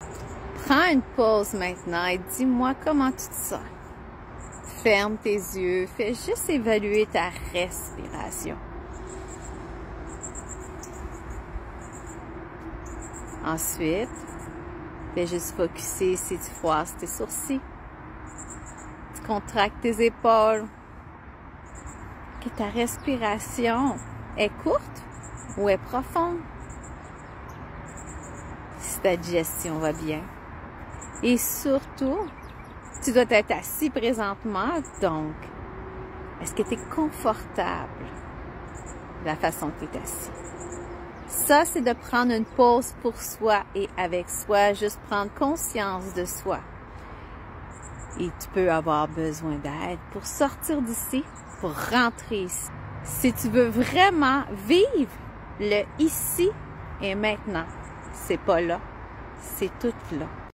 Prends une pause maintenant et dis-moi comment tu te sens. Ferme tes yeux, fais juste évaluer ta respiration. Ensuite, fais juste focusser si tu froisses tes sourcils. Tu contractes tes épaules. Que ta respiration est courte ou est profonde. Si ta digestion va bien. Et surtout, tu dois être assis présentement, donc, est-ce que tu es confortable de la façon que tu es assis? Ça, c'est de prendre une pause pour soi et avec soi, juste prendre conscience de soi. Et tu peux avoir besoin d'aide pour sortir d'ici, pour rentrer ici. Si tu veux vraiment vivre le ici et maintenant, c'est pas là, c'est tout là.